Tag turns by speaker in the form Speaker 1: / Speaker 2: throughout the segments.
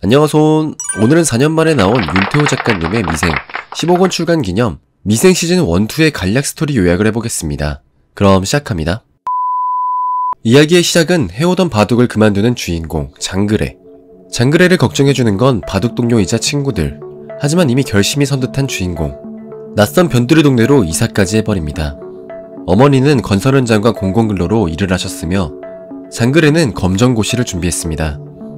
Speaker 1: 안녕하손. 오늘은 4년 만에 나온 윤태호 작가님의 미생 15권 출간 기념 미생 시즌 1, 2의 간략 스토리 요약을 해보겠습니다. 그럼 시작합니다. 이야기의 시작은 해오던 바둑을 그만두는 주인공 장그래. 장그래를 걱정해주는 건 바둑 동료이자 친구들. 하지만 이미 결심이 선 듯한 주인공. 낯선 변두리 동네로 이사까지 해버립니다. 어머니는 건설 현장과 공공근로로 일을 하셨으며 장그래는 검정고시를 준비했습니다.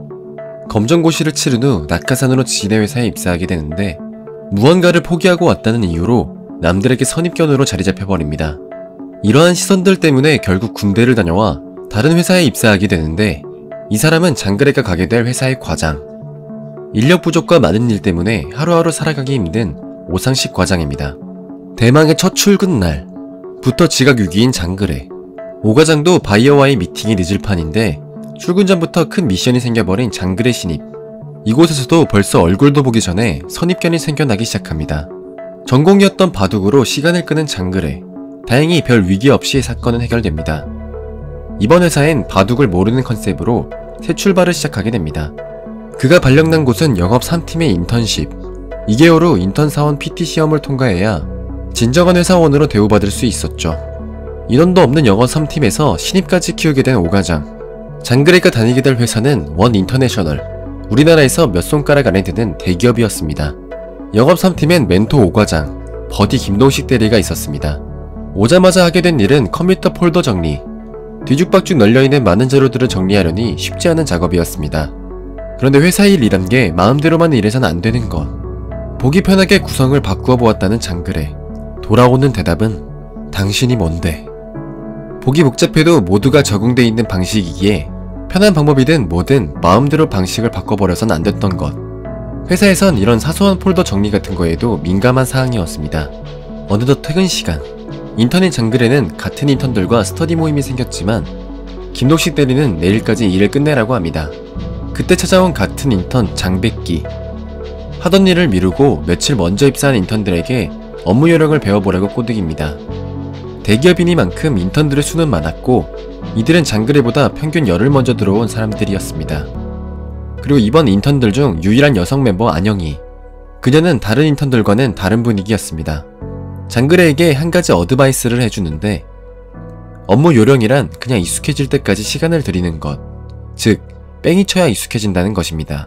Speaker 1: 검정고시를 치른 후 낙하산으로 지인의 회사에 입사하게 되는데 무언가를 포기하고 왔다는 이유로 남들에게 선입견으로 자리잡혀버립니다. 이러한 시선들 때문에 결국 군대를 다녀와 다른 회사에 입사하게 되는데 이 사람은 장그래가 가게 될 회사의 과장. 인력 부족과 많은 일 때문에 하루하루 살아가기 힘든 오상식 과장입니다. 대망의 첫 출근 날부터 지각유기인 장그래. 오 과장도 바이어와의 미팅이 늦을 판인데 출근 전부터 큰 미션이 생겨버린 장그래 신입. 이곳에서도 벌써 얼굴도 보기 전에 선입견이 생겨나기 시작합니다. 전공이었던 바둑으로 시간을 끄는 장그래. 다행히 별 위기 없이 사건은 해결됩니다. 이번 회사엔 바둑을 모르는 컨셉으로 새 출발을 시작하게 됩니다. 그가 발령난 곳은 영업 3팀의 인턴십. 2개월 후 인턴 사원 PT 시험을 통과해야 진정한 회사원으로 대우받을 수 있었죠. 인원도 없는 영업 3팀에서 신입까지 키우게 된 오 과장. 장그래가 다니게 될 회사는 원 인터내셔널, 우리나라에서 몇 손가락 안에 드는 대기업이었습니다. 영업 3팀엔 멘토 오 과장, 버디 김동식 대리가 있었습니다. 오자마자 하게 된 일은 컴퓨터 폴더 정리. 뒤죽박죽 널려있는 많은 자료들을 정리하려니 쉽지 않은 작업이었습니다. 그런데 회사 일이란 게 마음대로만 일해서는 안 되는 것. 보기 편하게 구성을 바꾸어 보았다는 장그래. 돌아오는 대답은 당신이 뭔데? 보기 복잡해도 모두가 적응돼 있는 방식이기에 편한 방법이든 뭐든 마음대로 방식을 바꿔버려선 안 됐던 것. 회사에선 이런 사소한 폴더 정리 같은 거에도 민감한 사항이었습니다. 어느덧 퇴근 시간. 인턴인 장그래는 같은 인턴들과 스터디 모임이 생겼지만 김동식 대리는 내일까지 일을 끝내라고 합니다. 그때 찾아온 같은 인턴 장백기. 하던 일을 미루고 며칠 먼저 입사한 인턴들에게 업무 요령을 배워보라고 꼬드깁니다. 대기업이니만큼 인턴들의 수는 많았고 이들은 장그래보다 평균 열흘 먼저 들어온 사람들이었습니다. 그리고 이번 인턴들 중 유일한 여성 멤버 안영희. 그녀는 다른 인턴들과는 다른 분위기였습니다. 장그래에게 한 가지 어드바이스를 해주는데 업무 요령이란 그냥 익숙해질 때까지 시간을 들이는 것. 즉 뺑이 쳐야 익숙해진다는 것입니다.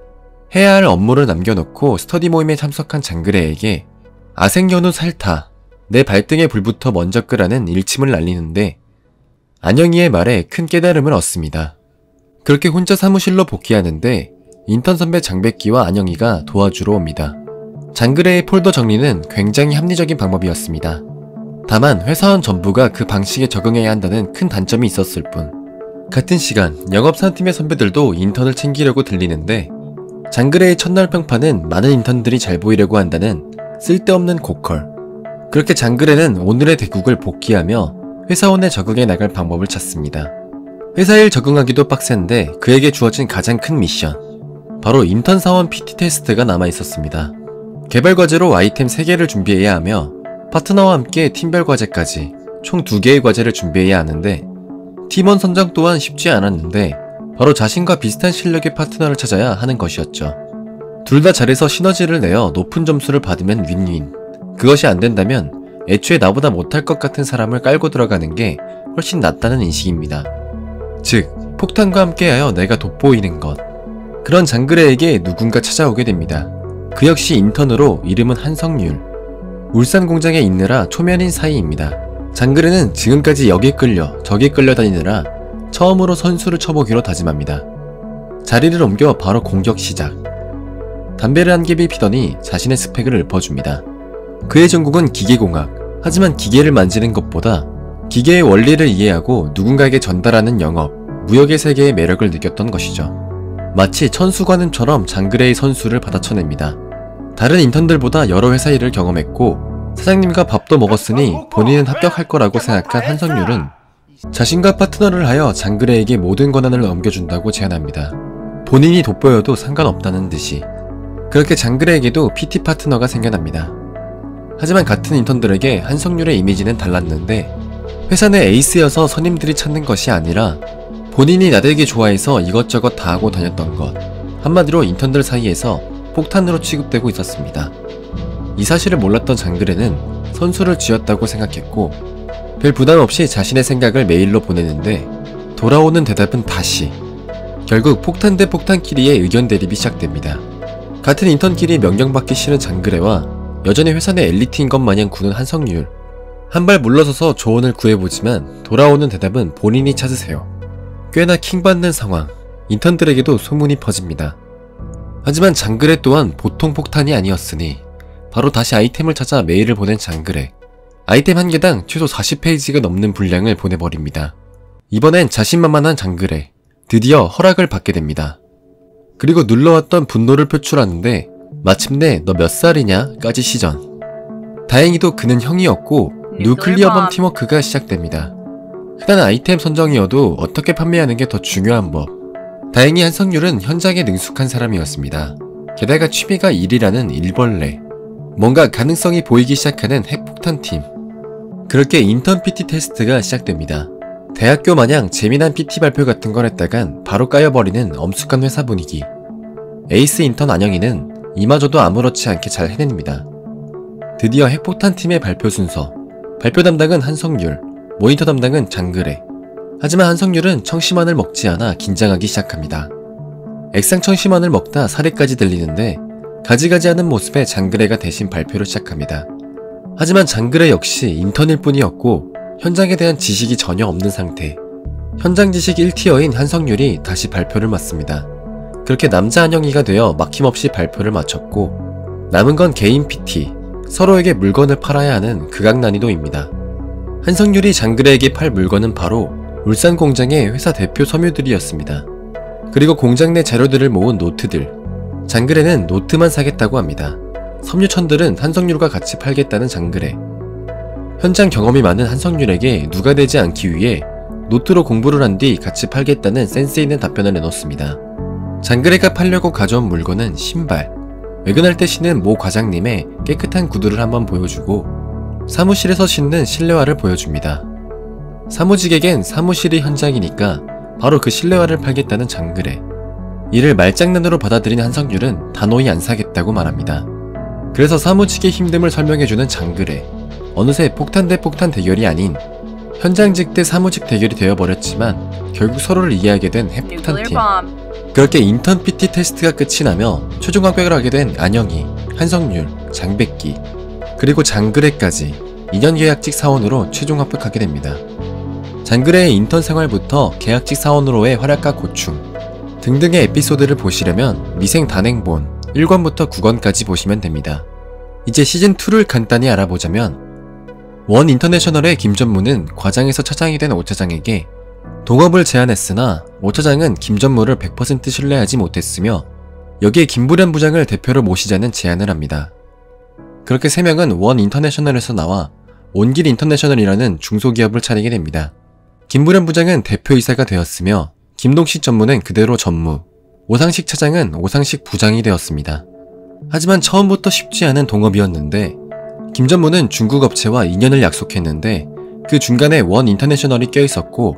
Speaker 1: 해야 할 업무를 남겨놓고 스터디 모임에 참석한 장그래에게 아생연후 살타, 내 발등에 불부터 먼저 끄라는 일침을 날리는데 안영희의 말에 큰 깨달음을 얻습니다. 그렇게 혼자 사무실로 복귀하는데 인턴 선배 장백기와 안영희가 도와주러 옵니다. 장그래의 폴더 정리는 굉장히 합리적인 방법이었습니다. 다만 회사원 전부가 그 방식에 적응해야 한다는 큰 단점이 있었을 뿐. 같은 시간 영업 3팀의 선배들도 인턴을 챙기려고 들리는데 장그래의 첫날 평판은 많은 인턴들이 잘 보이려고 한다는 쓸데없는 고컬. 그렇게 장그래는 오늘의 대국을 복귀하며 회사원에 적응해 나갈 방법을 찾습니다. 회사 일 적응하기도 빡센데 그에게 주어진 가장 큰 미션. 바로 인턴 사원 PT 테스트가 남아있었습니다. 개발 과제로 아이템 3개를 준비해야 하며 파트너와 함께 팀별 과제까지 총 2개의 과제를 준비해야 하는데 팀원 선정 또한 쉽지 않았는데 바로 자신과 비슷한 실력의 파트너를 찾아야 하는 것이었죠. 둘 다 잘해서 시너지를 내어 높은 점수를 받으면 윈윈. 그것이 안 된다면 애초에 나보다 못할 것 같은 사람을 깔고 들어가는 게 훨씬 낫다는 인식입니다. 즉, 폭탄과 함께하여 내가 돋보이는 것. 그런 장그래에게 누군가 찾아오게 됩니다. 그 역시 인턴으로 이름은 한성률. 울산 공장에 있느라 초면인 사이입니다. 장그래는 지금까지 여기 끌려 저기 끌려다니느라 처음으로 선수를 쳐보기로 다짐합니다. 자리를 옮겨 바로 공격 시작. 담배를 한 개비 피더니 자신의 스펙을 읊어줍니다. 그의 전공은 기계공학. 하지만 기계를 만지는 것보다 기계의 원리를 이해하고 누군가에게 전달하는 영업, 무역의 세계의 매력을 느꼈던 것이죠. 마치 천수관음처럼 장그래의 선수를 받아쳐냅니다. 다른 인턴들보다 여러 회사 일을 경험했고 사장님과 밥도 먹었으니 본인은 합격할 거라고 생각한 한성률은 자신과 파트너를 하여 장그래에게 모든 권한을 넘겨준다고 제안합니다. 본인이 돋보여도 상관없다는 듯이. 그렇게 장그래에게도 PT 파트너가 생겨납니다. 하지만 같은 인턴들에게 한성률의 이미지는 달랐는데 회사 내 에이스여서 선임들이 찾는 것이 아니라 본인이 나대기 좋아해서 이것저것 다 하고 다녔던 것. 한마디로 인턴들 사이에서 폭탄으로 취급되고 있었습니다. 이 사실을 몰랐던 장그래는 선수를 쥐었다고 생각했고 별 부담 없이 자신의 생각을 메일로 보내는데 돌아오는 대답은 다시. 결국 폭탄 대 폭탄끼리의 의견 대립이 시작됩니다. 같은 인턴끼리 명령받기 싫은 장그래와 여전히 회사 내 엘리트인 것 마냥 구는 한성률. 한 발 물러서서 조언을 구해보지만 돌아오는 대답은 본인이 찾으세요. 꽤나 킹받는 상황. 인턴들에게도 소문이 퍼집니다. 하지만 장그래 또한 보통 폭탄이 아니었으니 바로 다시 아이템을 찾아 메일을 보낸 장그래. 아이템 한 개당 최소 40페이지가 넘는 분량을 보내버립니다. 이번엔 자신만만한 장그래. 드디어 허락을 받게 됩니다. 그리고 눌러왔던 분노를 표출하는데 마침내 너 몇 살이냐 까지 시전. 다행히도 그는 형이었고 뉴클리어범 팀워크가 시작됩니다. 흔한 아이템 선정이어도 어떻게 판매하는 게 더 중요한 법. 다행히 한성률은 현장에 능숙한 사람이었습니다. 게다가 취미가 일이라는 일벌레. 뭔가 가능성이 보이기 시작하는 핵폭탄팀. 그렇게 인턴 PT 테스트가 시작됩니다. 대학교 마냥 재미난 PT 발표 같은 걸 했다간 바로 까여버리는 엄숙한 회사 분위기. 에이스 인턴 안영이는 이마저도 아무렇지 않게 잘 해냅니다. 드디어 핵폭탄팀의 발표 순서. 발표 담당은 한성률, 모니터 담당은 장그래. 하지만 한성률은 청심환을 먹지 않아 긴장하기 시작합니다. 액상 청심환을 먹다 사례까지 들리는데 가지가지하는 모습의 장그래가 대신 발표를 시작합니다. 하지만 장그래 역시 인턴일 뿐이었고 현장에 대한 지식이 전혀 없는 상태. 현장 지식 1티어인 한성률이 다시 발표를 맡습니다. 그렇게 남자 한영이가 되어 막힘없이 발표를 마쳤고 남은 건 개인 PT, 서로에게 물건을 팔아야 하는 극악난이도입니다. 한성률이 장그래에게 팔 물건은 바로 울산 공장의 회사 대표 섬유들이었습니다. 그리고 공장 내 자료들을 모은 노트들. 장그래는 노트만 사겠다고 합니다. 섬유천들은 한성률과 같이 팔겠다는 장그래. 현장 경험이 많은 한성률에게 누가 되지 않기 위해 노트로 공부를 한 뒤 같이 팔겠다는 센스 있는 답변을 내놓습니다. 장그래가 팔려고 가져온 물건은 신발. 외근할 때 신는 모 과장님의 깨끗한 구두를 한번 보여주고 사무실에서 신는 실내화를 보여줍니다. 사무직에겐 사무실이 현장이니까 바로 그 실내화를 팔겠다는 장그래. 이를 말장난으로 받아들인 한성률은 단호히 안 사겠다고 말합니다. 그래서 사무직의 힘듦을 설명해주는 장그래. 어느새 폭탄 대 폭탄 대결이 아닌 현장직 대 사무직 대결이 되어버렸지만 결국 서로를 이해하게 된 핵폭탄팀. 그렇게 인턴 PT 테스트가 끝이 나며 최종 합격을 하게 된 안영이, 한성률, 장백기, 그리고 장그래까지 2년 계약직 사원으로 최종 합격하게 됩니다. 장그래의 인턴 생활부터 계약직 사원으로의 활약과 고충 등등의 에피소드를 보시려면 미생 단행본 1권부터 9권까지 보시면 됩니다. 이제 시즌2를 간단히 알아보자면 원 인터내셔널의 김전무는 과장에서 차장이 된 오차장에게 동업을 제안했으나 오차장은 김전무를 100% 신뢰하지 못했으며 여기에 김부련 부장을 대표로 모시자는 제안을 합니다. 그렇게 3명은 원 인터내셔널에서 나와 온길 인터내셔널이라는 중소기업을 차리게 됩니다. 김부련 부장은 대표이사가 되었으며 김동식 전무는 그대로 전무, 오상식 차장은 오상식 부장이 되었습니다. 하지만 처음부터 쉽지 않은 동업이었는데 김전무는 중국 업체와 2년을 약속했는데 그 중간에 원 인터내셔널이 껴있었고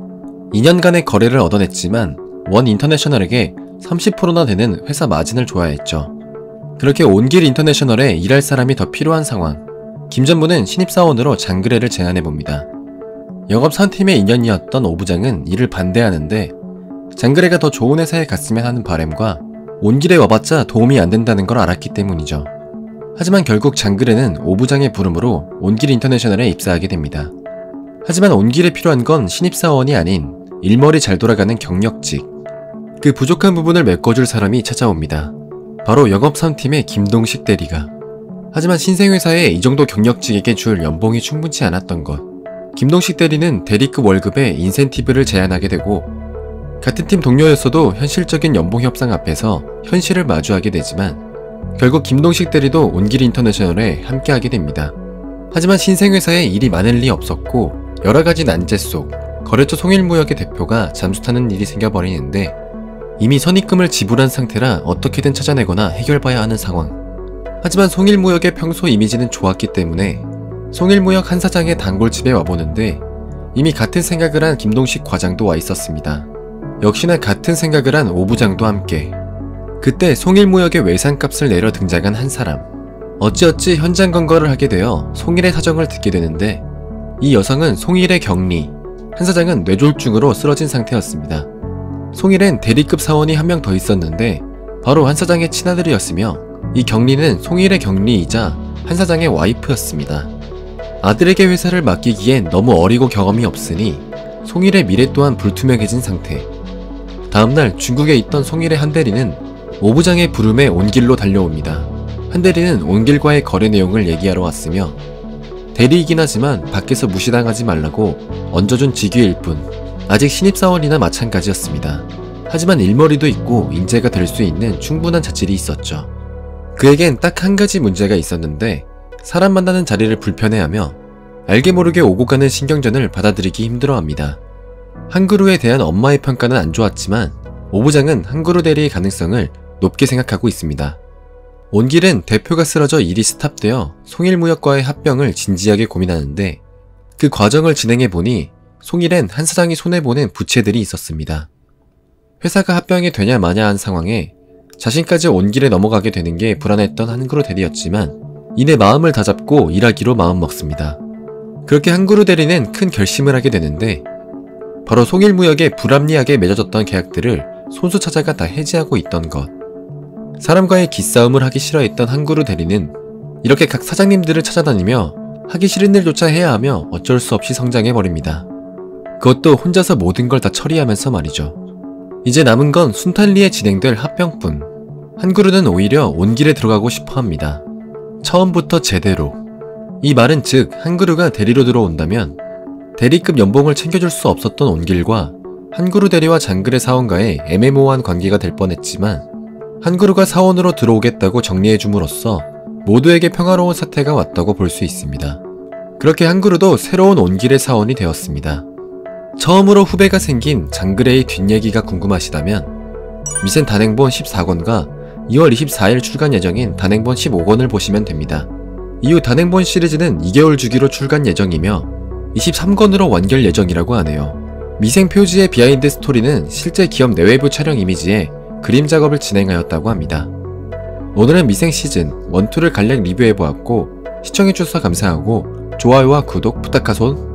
Speaker 1: 2년간의 거래를 얻어냈지만 원 인터내셔널에게 30%나 되는 회사 마진을 줘야 했죠. 그렇게 온길 인터내셔널에 일할 사람이 더 필요한 상황. 김전무는 신입사원으로 장그래를 제안해봅니다. 영업 3팀의 인연이었던 오 부장은 이를 반대하는데 장그래가 더 좋은 회사에 갔으면 하는 바람과 온길에 와봤자 도움이 안 된다는 걸 알았기 때문이죠. 하지만 결국 장그래는 오 부장의 부름으로 온길 인터내셔널에 입사하게 됩니다. 하지만 온길에 필요한 건 신입사원이 아닌 일머리 잘 돌아가는 경력직. 그 부족한 부분을 메꿔줄 사람이 찾아옵니다. 바로 영업 3팀의 김동식 대리가. 하지만 신생회사에 이 정도 경력직에게 줄 연봉이 충분치 않았던 것. 김동식 대리는 대리급 월급에 인센티브를 제안하게 되고 같은 팀 동료였어도 현실적인 연봉 협상 앞에서 현실을 마주하게 되지만 결국 김동식 대리도 온길 인터내셔널에 함께하게 됩니다. 하지만 신생회사에 일이 많을 리 없었고 여러가지 난제 속 거래처 송일무역의 대표가 잠수타는 일이 생겨버리는데 이미 선입금을 지불한 상태라 어떻게든 찾아내거나 해결봐야 하는 상황. 하지만 송일무역의 평소 이미지는 좋았기 때문에 송일무역 한 사장의 단골집에 와보는데 이미 같은 생각을 한 김동식 과장도 와 있었습니다. 역시나 같은 생각을 한 오 부장도 함께. 그때 송일무역의 외상값을 내려 등장한 한 사람. 어찌어찌 현장 검거를 하게 되어 송일의 사정을 듣게 되는데, 이 여성은 송일의 경리, 한 사장은 뇌졸중으로 쓰러진 상태였습니다. 송일엔 대리급 사원이 한 명 더 있었는데 바로 한 사장의 친아들이었으며, 이 경리는 송일의 경리이자 한 사장의 와이프였습니다. 아들에게 회사를 맡기기엔 너무 어리고 경험이 없으니 송일의 미래 또한 불투명해진 상태. 다음날 중국에 있던 송일의 한 대리는 오 부장의 부름에 온 길로 달려옵니다. 한 대리는 온 길과의 거래 내용을 얘기하러 왔으며, 대리이긴 하지만 밖에서 무시당하지 말라고 얹어준 직위일 뿐, 아직 신입사원이나 마찬가지였습니다. 하지만 일머리도 있고 인재가 될 수 있는 충분한 자질이 있었죠. 그에겐 딱 한 가지 문제가 있었는데, 사람 만나는 자리를 불편해하며 알게 모르게 오고 가는 신경전을 받아들이기 힘들어합니다. 한그루에 대한 엄마의 평가는 안 좋았지만 오 부장은 한그루 대리의 가능성을 높게 생각하고 있습니다. 온길은 대표가 쓰러져 일이 스탑되어 송일무역과의 합병을 진지하게 고민하는데, 그 과정을 진행해보니 송일엔 한 사장이 손해보는 부채들이 있었습니다. 회사가 합병이 되냐 마냐 한 상황에 자신까지 온길에 넘어가게 되는 게 불안했던 한그루 대리였지만, 이내 마음을 다잡고 일하기로 마음먹습니다. 그렇게 한그루 대리는 큰 결심을 하게 되는데, 바로 송일무역에 불합리하게 맺어졌던 계약들을 손수 찾아가 다 해지하고 있던 것. 사람과의 기싸움을 하기 싫어했던 한그루 대리는 이렇게 각 사장님들을 찾아다니며 하기 싫은 일조차 해야 하며 어쩔 수 없이 성장해버립니다. 그것도 혼자서 모든 걸 다 처리하면서 말이죠. 이제 남은 건 순탄리에 진행될 합병뿐. 한그루는 오히려 온길에 들어가고 싶어 합니다. 처음부터 제대로. 이 말은 즉 한그루가 대리로 들어온다면 대리급 연봉을 챙겨줄 수 없었던 온길과 한그루 대리와 장그래 사원과의 애매모호한 관계가 될 뻔했지만, 한그루가 사원으로 들어오겠다고 정리해줌으로써 모두에게 평화로운 사태가 왔다고 볼 수 있습니다. 그렇게 한그루도 새로운 온길의 사원이 되었습니다. 처음으로 후배가 생긴 장그래의 뒷얘기가 궁금하시다면 미센 단행본 14권과 2월 24일 출간 예정인 단행본 15권을 보시면 됩니다. 이후 단행본 시리즈는 2개월 주기로 출간 예정이며 23권으로 완결 예정이라고 하네요. 미생 표지의 비하인드 스토리는 실제 기업 내외부 촬영 이미지에 그림 작업을 진행하였다고 합니다. 오늘은 미생 시즌 1, 2를 간략 리뷰해보았고, 시청해주셔서 감사하고 좋아요와 구독 부탁하손.